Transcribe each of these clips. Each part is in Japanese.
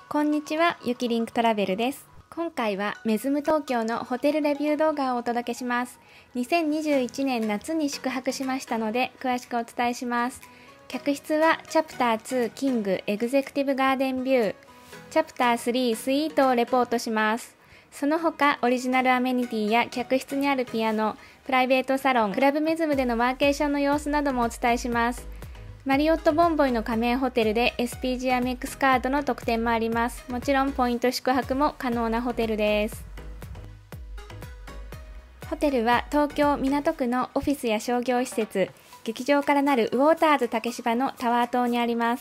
こんにちは、ゆきりんくトラベルです。今回はメズム東京のホテルレビュー動画をお届けします。2021年夏に宿泊しましたので、詳しくお伝えします。客室はチャプター2キングエグゼクティブガーデンビュー、チャプター3スイートをレポートします。その他、オリジナルアメニティや客室にあるピアノ、プライベートサロン、クラブメズムでのワーケーションの様子などもお伝えします。マリオットボンボイの加盟ホテルで SPG アメックスカードの特典もあります。もちろんポイント宿泊も可能なホテルです。ホテルは東京港区のオフィスや商業施設、劇場からなるウォーターズ竹芝のタワー棟にあります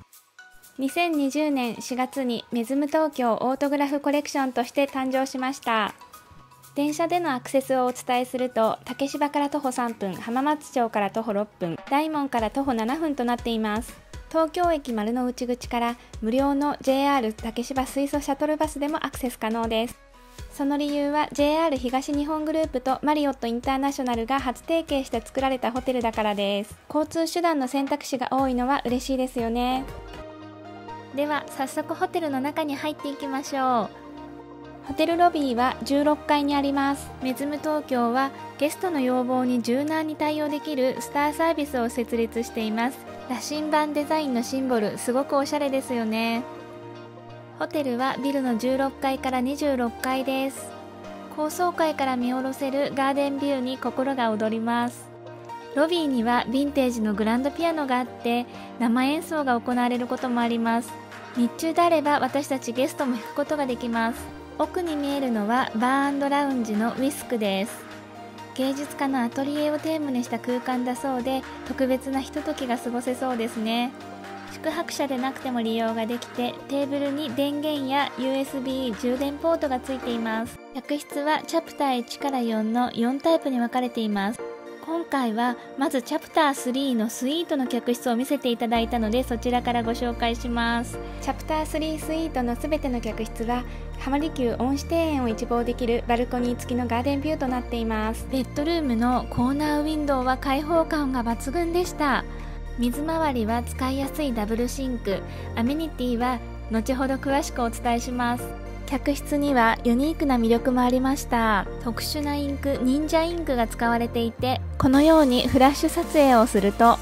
。2020年4月にメズム東京オートグラフコレクションとして誕生しました。電車でのアクセスをお伝えすると、竹芝から徒歩3分、浜松町から徒歩6分、大門から徒歩7分となっています。東京駅丸の内口から無料の JR 竹芝水素シャトルバスでもアクセス可能です。その理由は JR 東日本グループとマリオットインターナショナルが初提携して作られたホテルだからです。交通手段の選択肢が多いのは嬉しいですよね。では早速ホテルの中に入っていきましょう。ホテルロビーは16階にあります。メズム東京はゲストの要望に柔軟に対応できるスターサービスを設立しています。羅針盤デザインのシンボル、すごくおしゃれですよね。ホテルはビルの16階から26階です。高層階から見下ろせるガーデンビューに心が躍ります。ロビーにはヴィンテージのグランドピアノがあって、生演奏が行われることもあります。日中であれば私たちゲストも弾くことができます。奥に見えるのはバー&ラウンジのウィスクです。芸術家のアトリエをテーマにした空間だそうで、特別なひとときが過ごせそうですね。宿泊者でなくても利用ができて、テーブルに電源や USB 充電ポートがついています。客室はチャプター1から4の4タイプに分かれています。今回はまずチャプター3のスイートの客室を見せていただいたので、そちらからご紹介します。チャプター3スイートのすべての客室は浜離宮恩賜庭園を一望できるバルコニー付きのガーデンビューとなっています。ベッドルームのコーナーウィンドウは開放感が抜群でした。水回りは使いやすいダブルシンク、アメニティは後ほど詳しくお伝えします。客室にはユニークな魅力もありました。特殊なインク、忍者インクが使われていて、このようにフラッシュ撮影をすると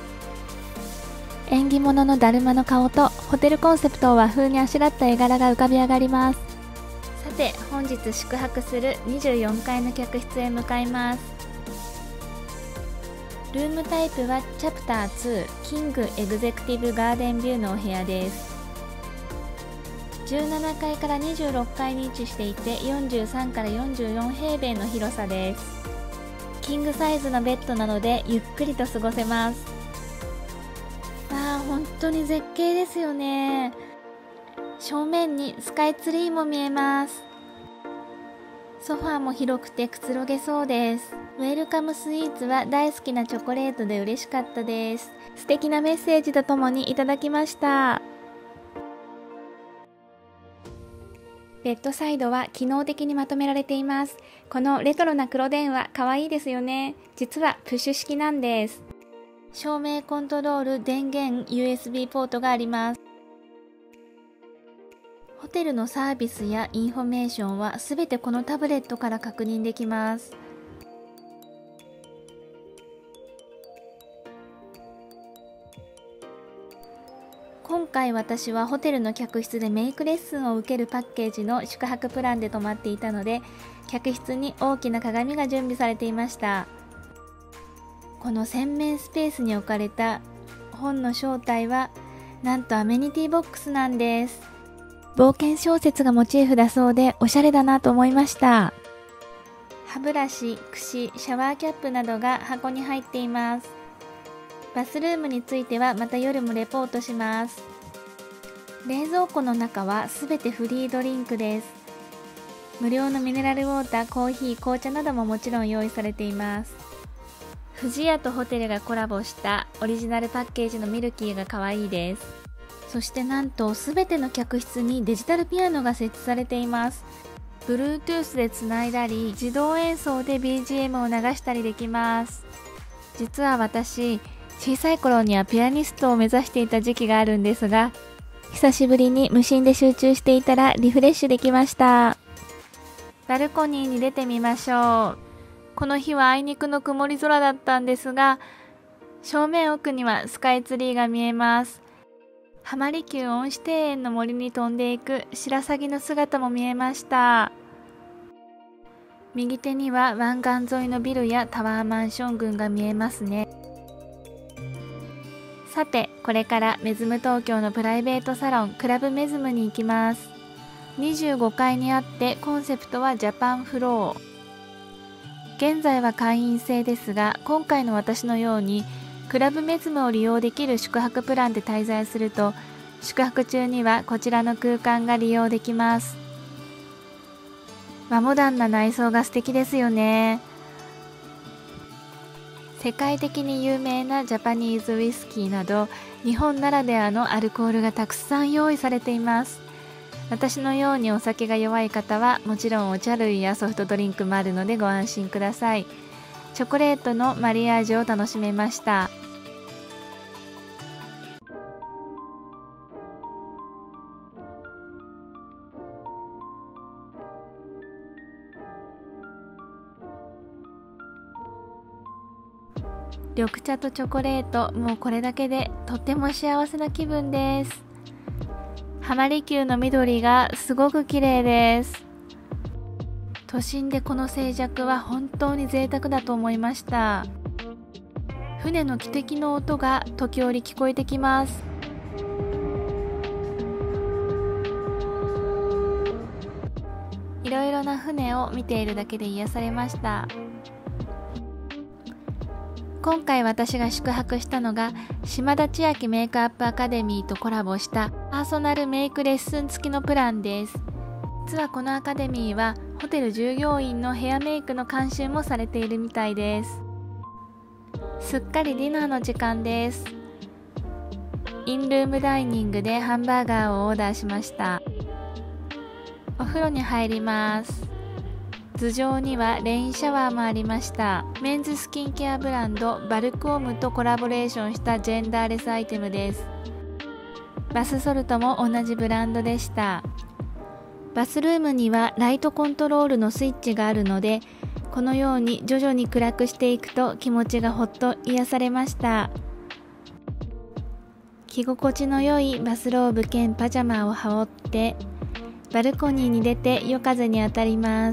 縁起物のだるまの顔とホテルコンセプトを和風にあしらった絵柄が浮かび上がります。さて本日宿泊する24階の客室へ向かいます。ルームタイプはチャプター2キングエグゼクティブガーデンビューのお部屋です。17階から26階に位置していて、43から44平米の広さです。キングサイズのベッドなのでゆっくりと過ごせます。本当に絶景ですよね。正面にスカイツリーも見えます。ソファーも広くてくつろげそうです。ウェルカムスイーツは大好きなチョコレートで嬉しかったです。素敵なメッセージとともにいただきました。ベッドサイドは機能的にまとめられています。このレトロな黒電話、可愛いですよね。実はプッシュ式なんです。照明コントロール、電源、USB ポートがあります。ホテルのサービスやインフォメーションはすべてこのタブレットから確認できます。今回私はホテルの客室でメイクレッスンを受けるパッケージの宿泊プランで泊まっていたので、客室に大きな鏡が準備されていました。この洗面スペースに置かれた本の正体はなんとアメニティボックスなんです。冒険小説がモチーフだそうでおしゃれだなと思いました。歯ブラシ、櫛、シャワーキャップなどが箱に入っています。バスルームについてはまた夜もレポートします。冷蔵庫の中はすべてフリードリンクです。無料のミネラルウォーター、コーヒー、紅茶などももちろん用意されています。不二家とホテルがコラボしたオリジナルパッケージのミルキーが可愛いです。そしてなんとすべての客室にデジタルピアノが設置されています。Bluetooth でつないだり、自動演奏で BGM を流したりできます。実は私、小さい頃にはピアニストを目指していた時期があるんですが、 久しぶりに無心で集中していたらリフレッシュできました。バルコニーに出てみましょう。この日はあいにくの曇り空だったんですが、正面奥にはスカイツリーが見えます。浜離宮恩賜庭園の森に飛んでいく白鷺の姿も見えました。右手には湾岸沿いのビルやタワーマンション群が見えますね。さて、これからメズム東京のプライベートサロンクラブメズムに行きます。25階にあってコンセプトはジャパンフロー。現在は会員制ですが、今回の私のようにクラブメズムを利用できる宿泊プランで滞在すると、宿泊中にはこちらの空間が利用できます。モダンな内装が素敵ですよね。世界的に有名なジャパニーズウイスキーなど日本ならではのアルコールがたくさん用意されています。私のようにお酒が弱い方はもちろんお茶類やソフトドリンクもあるのでご安心ください。チョコレートのマリアージュを楽しめました。緑茶とチョコレート、もうこれだけでとっても幸せな気分です。浜離宮の緑がすごく綺麗です。都心でこの静寂は本当に贅沢だと思いました。船の汽笛の音が時折聞こえてきます。いろいろな船を見ているだけで癒されました。今回私が宿泊したのが島田千秋メイクアップアカデミーとコラボしたパーソナルメイクレッスン付きのプランです。実はこのアカデミーはホテル従業員のヘアメイクの監修もされているみたいです。すっかりディナーの時間です。インルームダイニングでハンバーガーをオーダーしました。お風呂に入ります。頭上にはレインシャワーもありました。メンズスキンケアブランドバルクオムとコラボレーションしたジェンダーレスアイテムです。バスソルトも同じブランドでした。バスルームにはライトコントロールのスイッチがあるので、このように徐々に暗くしていくと気持ちがほっと癒されました。着心地の良いバスローブ兼パジャマを羽織ってバルコニーに出て夜風に当たります。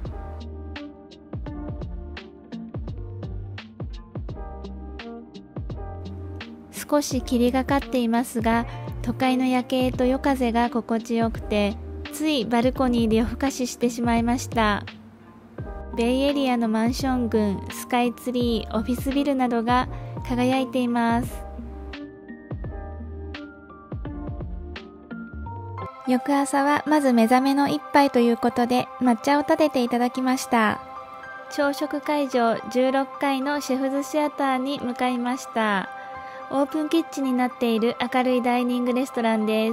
少し霧がかっていますが、都会の夜景と夜風が心地よくて、ついバルコニーで夜更かししてしまいました。ベイエリアのマンション群、スカイツリー、オフィスビルなどが輝いています。翌朝はまず目覚めの一杯ということで抹茶を立てていただきました。朝食会場16階のシェフズシアターに向かいました。オープンキッチンになっている明るいダイニングレストランです。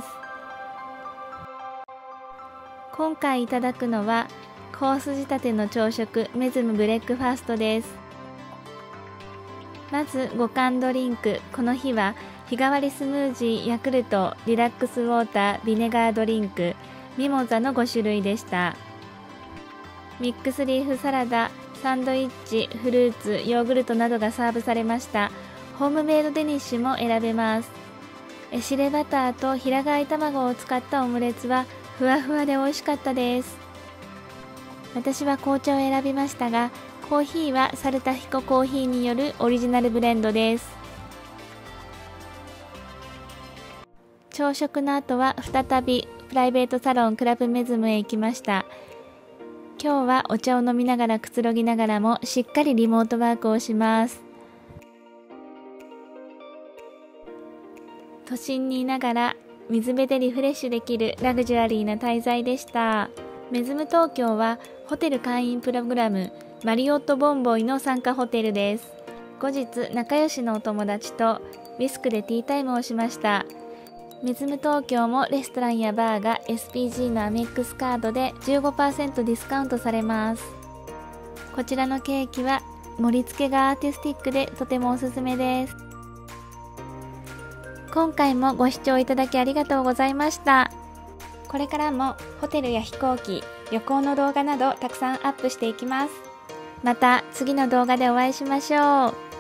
今回いただくのはコース仕立ての朝食メズムブレックファーストです。まず5缶ドリンク、この日は日替わりスムージー、ヤクルト、リラックスウォーター、ビネガードリンク、ミモザの5種類でした。ミックスリーフサラダ、サンドイッチ、フルーツ、ヨーグルトなどがサーブされました。ホームメイドデニッシュも選べます。エシレバターと平飼い卵を使ったオムレツはふわふわで美味しかったです。私は紅茶を選びましたが、コーヒーはサルタヒココーヒーによるオリジナルブレンドです。朝食の後は再びプライベートサロンクラブメズムへ行きました。今日はお茶を飲みながらくつろぎながらもしっかりリモートワークをします。都心にいながら水辺でリフレッシュできるラグジュアリーな滞在でした。メズム東京はホテル会員プログラムマリオットボンボイの参加ホテルです。後日仲良しのお友達とウィスクでティータイムをしました。メズム東京もレストランやバーが SPG のアメックスカードで 15% ディスカウントされます。こちらのケーキは盛り付けがアーティスティックでとてもおすすめです。 今回もご視聴いただきありがとうございました。これからもホテルや飛行機、旅行の動画などたくさんアップしていきます。また次の動画でお会いしましょう。